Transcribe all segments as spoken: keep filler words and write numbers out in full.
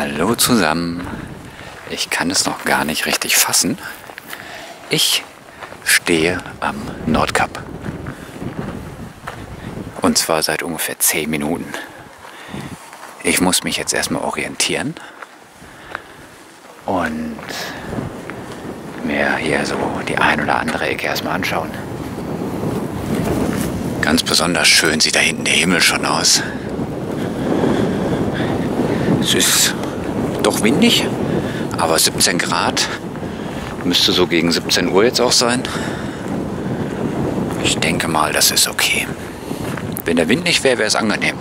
Hallo zusammen. Ich kann es noch gar nicht richtig fassen. Ich stehe am Nordkap. Und zwar seit ungefähr zehn Minuten. Ich muss mich jetzt erstmal orientieren und mir hier so die ein oder andere Ecke erstmal anschauen. Ganz besonders schön sieht da hinten der Himmel schon aus. Es ist doch windig, aber siebzehn Grad müsste so gegen siebzehn Uhr jetzt auch sein. Ich denke mal, das ist okay. Wenn der Wind nicht wäre, wäre es angenehm.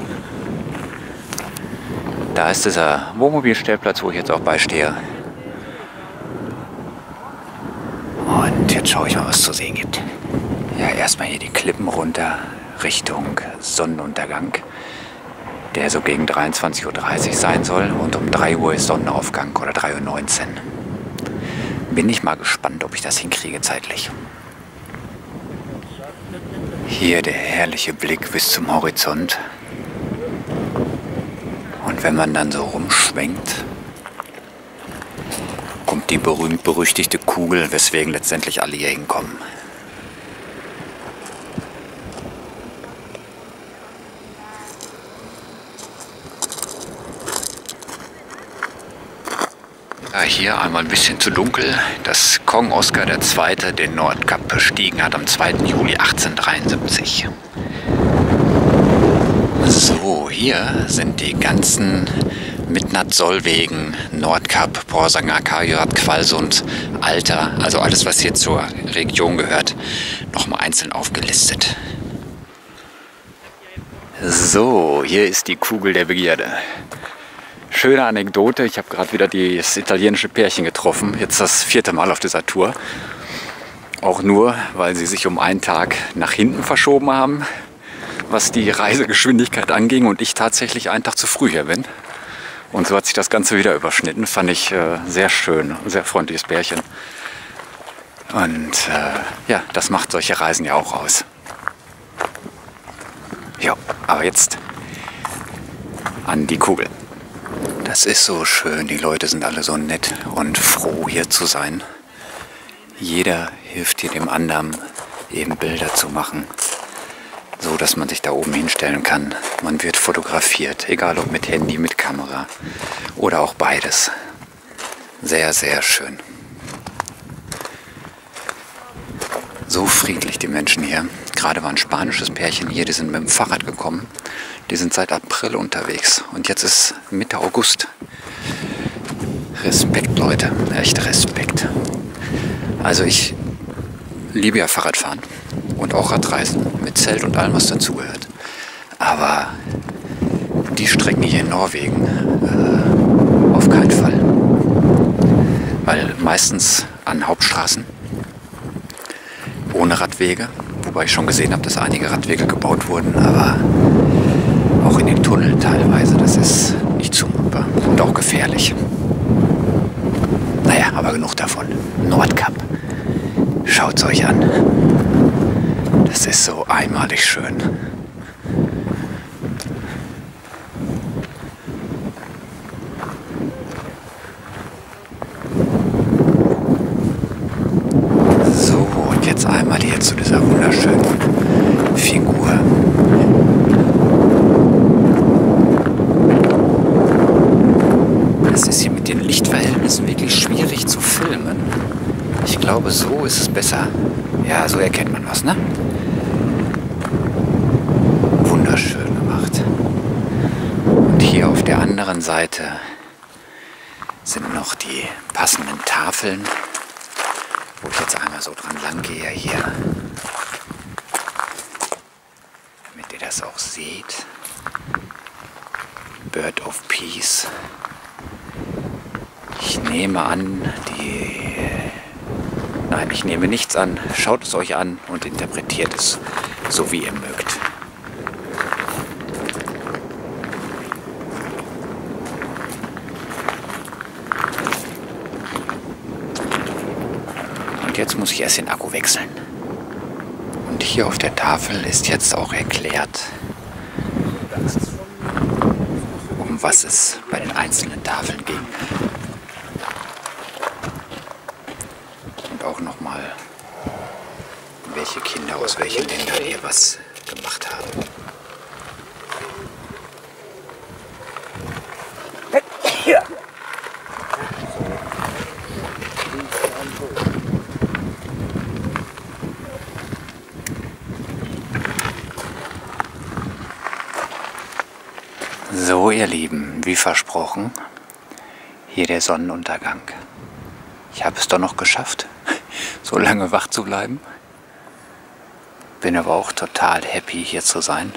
Da ist dieser Wohnmobilstellplatz, wo ich jetzt auch beistehe. Und jetzt schaue ich mal, was es zu sehen gibt. Ja, erstmal hier die Klippen runter Richtung Sonnenuntergang, der so gegen dreiundzwanzig Uhr dreißig sein soll. Und um drei Uhr ist Sonnenaufgang oder drei Uhr neunzehn. Bin ich mal gespannt, ob ich das hinkriege zeitlich. Hier der herrliche Blick bis zum Horizont. Und wenn man dann so rumschwenkt, kommt die berühmt-berüchtigte Kugel, weswegen letztendlich alle hier hinkommen. Ja, hier einmal ein bisschen zu dunkel, dass Kong Oscar der Zweite den Nordkap bestiegen hat am zweiten Juli achtzehnhundertdreiundsiebzig. So, hier sind die ganzen Midnat-Sollwegen, Nordkap, Porsanger, Karjat, Kvalsund, Alter, also alles, was hier zur Region gehört, nochmal einzeln aufgelistet. So, hier ist die Kugel der Begierde. Schöne Anekdote, ich habe gerade wieder das italienische Pärchen getroffen, jetzt das vierte Mal auf dieser Tour. Auch nur, weil sie sich um einen Tag nach hinten verschoben haben, was die Reisegeschwindigkeit anging und ich tatsächlich einen Tag zu früh hier bin. Und so hat sich das Ganze wieder überschnitten. Fand ich äh, sehr schön, ein sehr freundliches Pärchen. Und äh, ja, das macht solche Reisen ja auch aus. Ja, aber jetzt an die Kugel. Das ist so schön, die Leute sind alle so nett und froh hier zu sein. Jeder hilft hier dem anderen, eben Bilder zu machen, so dass man sich da oben hinstellen kann. Man wird fotografiert, egal ob mit Handy, mit Kamera oder auch beides. Sehr, sehr schön. So friedlich die Menschen hier. Gerade war ein spanisches Pärchen hier, die sind mit dem Fahrrad gekommen. Die sind seit April unterwegs und jetzt ist Mitte August. Respekt, Leute, echt Respekt. Also ich liebe ja Fahrradfahren und auch Radreisen mit Zelt und allem, was dazugehört. Aber die Strecken hier in Norwegen äh, auf keinen Fall. Weil meistens an Hauptstraßen, ohne Radwege, wobei ich schon gesehen habe, dass einige Radwege gebaut wurden, aber auch in den Tunneln teilweise, das ist nicht zumutbar und auch gefährlich. Naja, aber genug davon. Nordkap. Schaut es euch an. Das ist so einmalig schön. So, und jetzt einmal hier zu dieser wunderschönen Figur. Es ist hier mit den Lichtverhältnissen wirklich schwierig zu filmen. Ich glaube, so ist es besser. Ja, so erkennt man was, ne? Wunderschön gemacht. Und hier auf der anderen Seite sind noch die passenden Tafeln, wo ich jetzt einmal so dran lang gehe hier. Damit ihr das auch seht. Bird of Peace. Ich nehme an, die... Nein, ich nehme nichts an. Schaut es euch an und interpretiert es so, wie ihr mögt. Und jetzt muss ich erst den Akku wechseln. Und hier auf der Tafel ist jetzt auch erklärt, um um was es bei den einzelnen Tafeln ging. Und auch nochmal, welche Kinder aus welchen Ländern hier was gemacht haben. So, ihr Lieben, wie versprochen, hier der Sonnenuntergang. Ich habe es doch noch geschafft, so lange wach zu bleiben. Bin aber auch total happy, hier zu sein.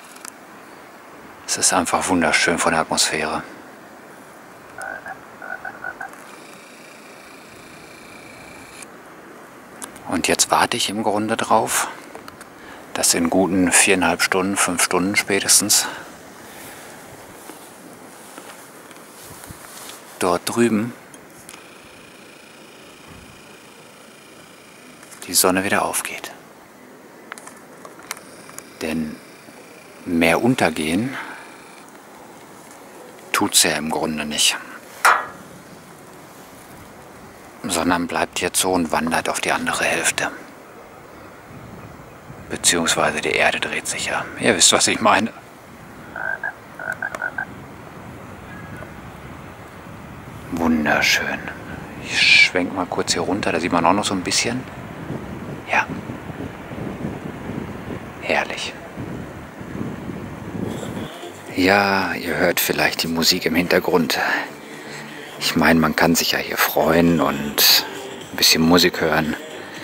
Es ist einfach wunderschön von der Atmosphäre. Und jetzt warte ich im Grunde drauf, dass in guten viereinhalb Stunden, fünf Stunden spätestens dort drüben die Sonne wieder aufgeht. Denn mehr untergehen tut es ja im Grunde nicht. Sondern bleibt jetzt so und wandert auf die andere Hälfte. Beziehungsweise die Erde dreht sich ja. Ihr wisst, was ich meine. Wunderschön. Ich schwenke mal kurz hier runter, da sieht man auch noch so ein bisschen. Ja. Herrlich. Ja, ihr hört vielleicht die Musik im Hintergrund. Ich meine, man kann sich ja hier freuen und ein bisschen Musik hören.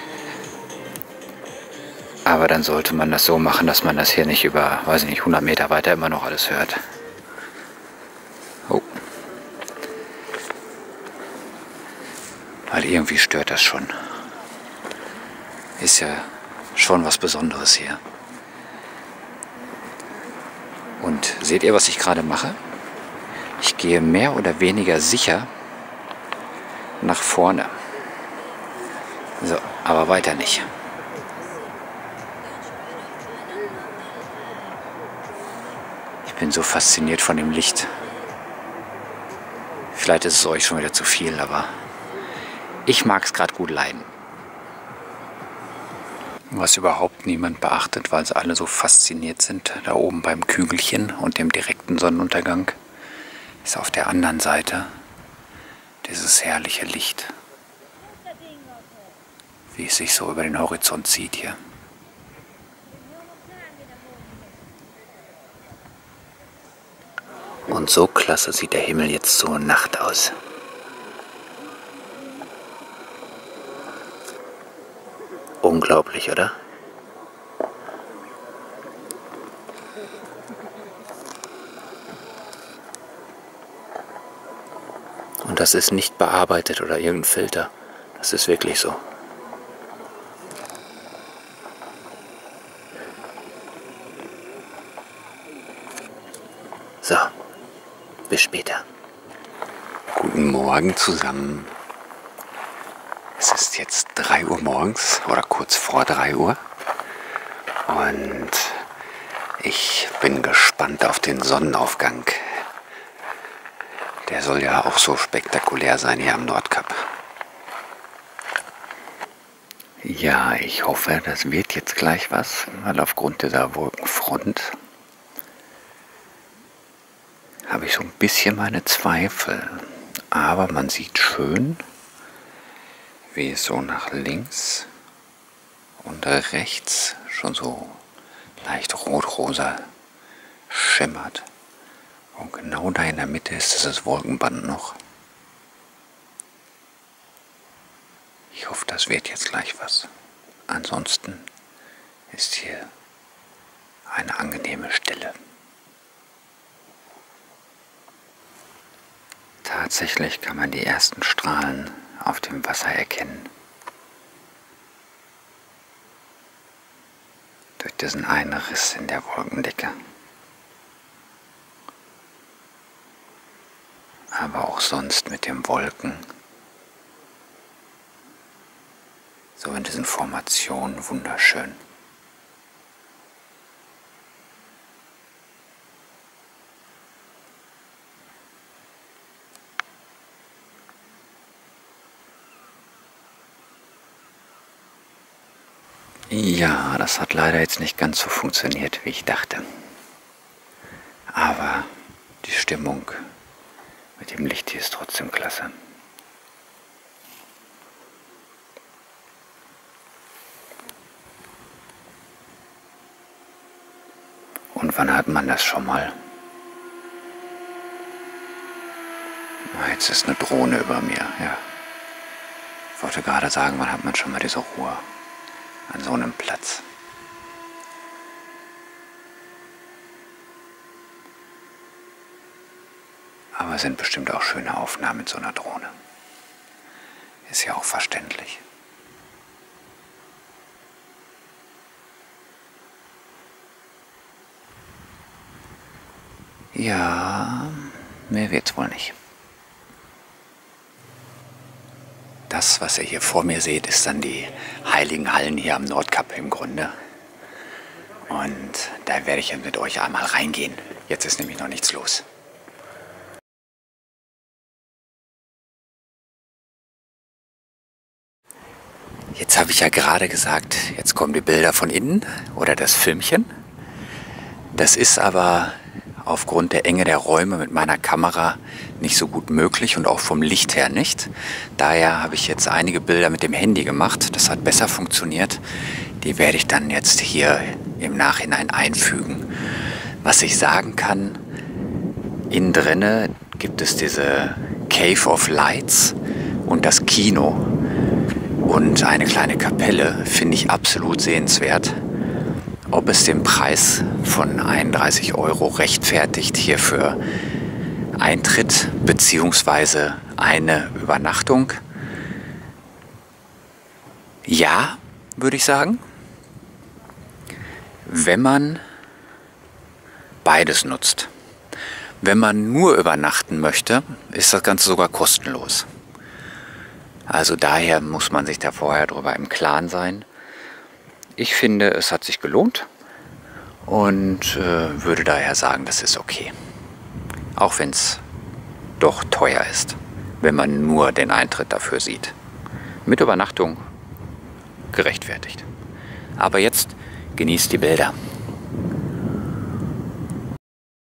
Aber dann sollte man das so machen, dass man das hier nicht über, weiß ich nicht, hundert Meter weiter immer noch alles hört. Oh. Weil irgendwie stört das schon. Ist ja schon was Besonderes hier. Und seht ihr, was ich gerade mache? Ich gehe mehr oder weniger sicher nach vorne. So, aber weiter nicht. Ich bin so fasziniert von dem Licht. Vielleicht ist es euch schon wieder zu viel, aber ich mag es gerade gut leiden. Was überhaupt niemand beachtet, weil sie alle so fasziniert sind, da oben beim Kügelchen und dem direkten Sonnenuntergang, ist auf der anderen Seite dieses herrliche Licht, wie es sich so über den Horizont zieht hier. Und so klasse sieht der Himmel jetzt zur Nacht aus. Unglaublich, oder? Und das ist nicht bearbeitet oder irgendein Filter. Das ist wirklich so. So, bis später. Guten Morgen zusammen. Es ist jetzt drei Uhr morgens oder kurz vor drei Uhr. Und ich bin gespannt auf den Sonnenaufgang. Der soll ja auch so spektakulär sein hier am Nordkap. Ja, ich hoffe, das wird jetzt gleich was, weil aufgrund dieser Wolkenfront habe ich so ein bisschen meine Zweifel. Aber man sieht schön, wie es so nach links und rechts schon so leicht rot-rosa schimmert. Und genau da in der Mitte ist dieses Wolkenband noch. Ich hoffe, das wird jetzt gleich was. Ansonsten ist hier eine angenehme Stille. Tatsächlich kann man die ersten Strahlen auf dem Wasser erkennen. Durch diesen einen Riss in der Wolkendecke. Aber auch sonst mit den Wolken. So in diesen Formationen wunderschön. Ja, das hat leider jetzt nicht ganz so funktioniert, wie ich dachte. Aber die Stimmung mit dem Licht hier ist trotzdem klasse. Und wann hat man das schon mal? Jetzt ist eine Drohne über mir, ja. Ich wollte gerade sagen, wann hat man schon mal diese Ruhe an so einem Platz? Aber es sind bestimmt auch schöne Aufnahmen mit so einer Drohne. Ist ja auch verständlich. Ja, mehr wird's wohl nicht. Das, was ihr hier vor mir seht, ist dann die Heiligen Hallen hier am Nordkap im Grunde. Und da werde ich mit euch einmal reingehen. Jetzt ist nämlich noch nichts los. Jetzt habe ich ja gerade gesagt, jetzt kommen die Bilder von innen oder das Filmchen. Das ist aber aufgrund der Enge der Räume mit meiner Kamera nicht so gut möglich und auch vom Licht her nicht. Daher habe ich jetzt einige Bilder mit dem Handy gemacht. Das hat besser funktioniert. Die werde ich dann jetzt hier im Nachhinein einfügen. Was ich sagen kann, innen drinne gibt es diese Cave of Lights und das Kino und eine kleine Kapelle, finde ich absolut sehenswert. Ob es den Preis von einunddreißig Euro rechtfertigt hier für Eintritt bzw. eine Übernachtung? Ja, würde ich sagen. Wenn man beides nutzt. Wenn man nur übernachten möchte, ist das Ganze sogar kostenlos. Also daher muss man sich da vorher drüber im Klaren sein. Ich finde, es hat sich gelohnt und äh, würde daher sagen, das ist okay. Auch wenn es doch teuer ist, wenn man nur den Eintritt dafür sieht. Mit Übernachtung gerechtfertigt. Aber jetzt genießt die Bilder.